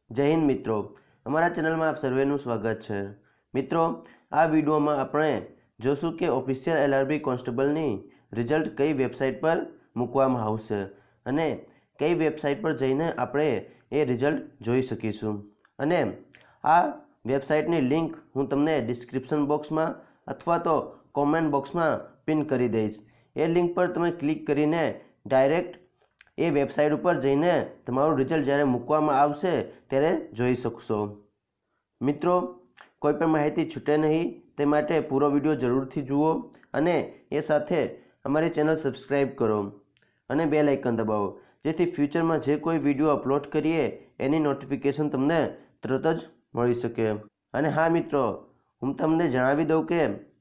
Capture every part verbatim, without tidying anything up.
जय हिंद मित्रों, अमरा चेनल में आप सर्वेनु स्वागत है। मित्रों, आ वीडियो में आपणे जोशुं के ऑफिशियल एलआरबी कॉन्स्टेबल रिजल्ट कई वेबसाइट पर मूकवामां आवशे अने कई वेबसाइट पर जईने आपणे ए रिजल्ट जोई सकीशुं। अने आ वेबसाइटनी लिंक हूँ तमने डिस्क्रिप्शन बॉक्स में अथवा तो कॉमेंट बॉक्स में पिन करी दईश। ए लिंक पर तमे क्लिक करीने डायरेक्ट ए वेबसाइट पर जईने तमारुं रिजल्ट ज्यारे मूकवामां आवशे त्यारे जोई शकशो। मित्रों, कोईपण माहिती छूटे नहीं ते माटे पूरो विडियो जरूरथी जुओ अने ए साथे अमारी चेनल सब्सक्राइब करो अने बेल आइकन दबावो, जेथी फ्यूचर में जे कोई विडियो अपलोड करीए एनी नोटिफिकेशन तमने तरत ज मळी शके। अने हाँ मित्रों, हूँ तमने जणावी दऊं के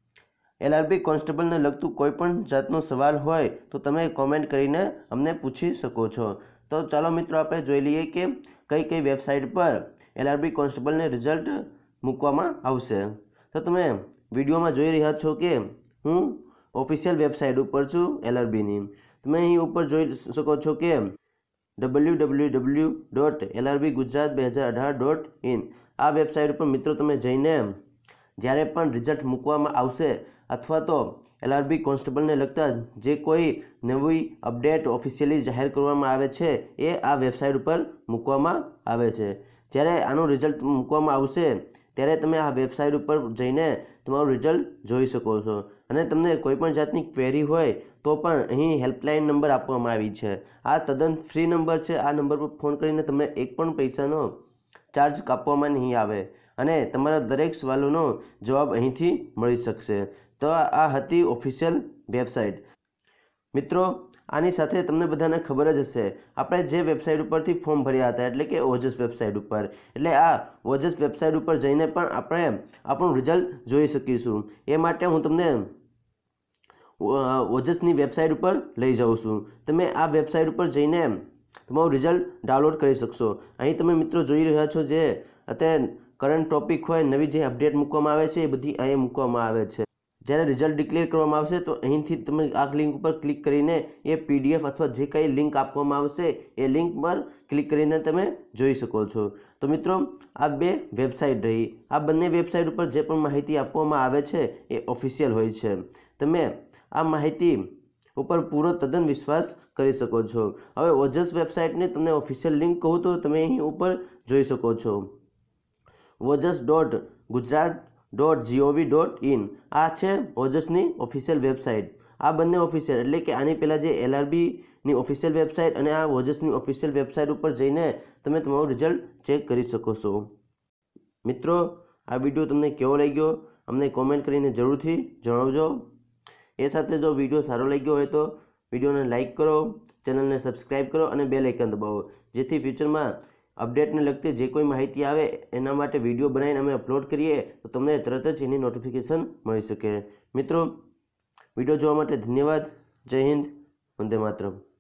एलआरबी कॉन्स्टेबल ने लगतुं कोईपण जातनो सवाल होय तो तमे कॉमेंट करीने अमने पूछी शको छो। तो चलो मित्रों, आपणे जोई लईए के कई कई वेबसाइट पर एलआरबी कॉन्स्टेबल ने रिजल्ट मूकवामां आवशे। तो तमे विडियो में जोई रह्या छो के हूँ ऑफिशियल वेबसाइट पर छूं एलआरबी नी। तमे अहीं उपर जोई शको छो के W W W dot L R B Gujarat दो हज़ार अठारह डॉट इन आ वेबसाइट पर मित्रों तमे जईने ज्यारे पण रिजल्ट मूकवामां आवशे अथवा तो एलआरबी कॉन्स्टेबल ने लगता जे कोई नवी अपडेट ऑफिशियली जाहिर करवामां आवे छे ए आ वेबसाइट पर मूकवामां आवे छे। ज्यारे आनो रिजल्ट मूकवामां आवशे त्यारे तमे आ वेबसाइट पर जईने तमारुं रिजल्ट जोई शको छो। अने तमने कोईपण जातनी क्वेरी होय तो पण अहीं हेल्पलाइन नंबर आपवामां आवी छे। आ तद्दन फ्री नंबर छे। आ नंबर पर फोन करीने तमने एक पण पैसानो चार्ज कापवामां नहीं आवे अने तमारा दरेक सवालोनो जवाब अहींथी मळी शकशे। तो आ हती ऑफिशियल वेबसाइट। मित्रों, आनी साथे तमने बधाने खबर ज हशे आपणे जे वेबसाइट परथी फॉर्म भर्या हता एटले के ओजस वेबसाइट पर, एटले आ ओजस वेबसाइट पर जईने पण आपणे आपणुं रिजल्ट जोई शकीशुं। ए माटे हूँ तमने ओजसनी वेबसाइट पर लई जाऊं छुं। तमे आ वेबसाइट पर जईने तमारुं रिजल्ट डाउनलॉड करी शकशो। अहीं तमे मित्रों जोई रह्या छो जे अत्यारे करंट टॉपिक होय नवी जे अपडेट मूकवामां आवे छे ए बधी अहीं मूकवामां आवे छे। ज्यारे रिजल्ट डिक्लेर करवामां आवशे तो अहींथी तमे आ लिंक पर क्लिक करीने ए पीडीएफ अथवा जे कई लिंक आपवामां आवशे ए लिंक पर क्लिक करीने तमे जोई शको छो। तो मित्रों, आ बे वेबसाइट रही। आ बंने वेबसाइट पर जे पण माहिती आपवामां आवे छे ए ऑफिशियल होय छे। तमे आ माहिती उपर पूरो तद्दन विश्वास करी शको छो। हवे ओजस वेबसाइटनी तमने ऑफिशियल लिंक कहूं तो तमे अहीं उपर जोई शको छो Ojas dot Gujarat dot G O V dot in आ छे ओजसनी ऑफिशियल वेबसाइट। आ बंने ऑफिशियल एटले के आनी पहला जे एलआरबी नी ऑफिशियल वेबसाइट अने आ ओजसनी ऑफिशियल वेबसाइट पर जईने तमे तमारुं रिजल्ट चेक करी शको छो। मित्रों, आ विडियो तमने केवो लाग्यो अमने कॉमेंट करीने जरूरथी जणावजो। ए साथे जो विडियो सारो लाग्यो होय तो विडियोने लाइक करो, चेनलने सब्सक्राइब करो अने बेल आइकन दबावो, जेथी फ्यूचर में अपडेट ने लगती जे कोई माहिती आवे एना माटे विडियो बनावीने अमे अपलोड करीए तो तमने तरत ज एनी नोटिफिकेशन मळी शके। मित्रों, विडियो जोवा माटे धन्यवाद। जय हिंद, वंदे मातरम।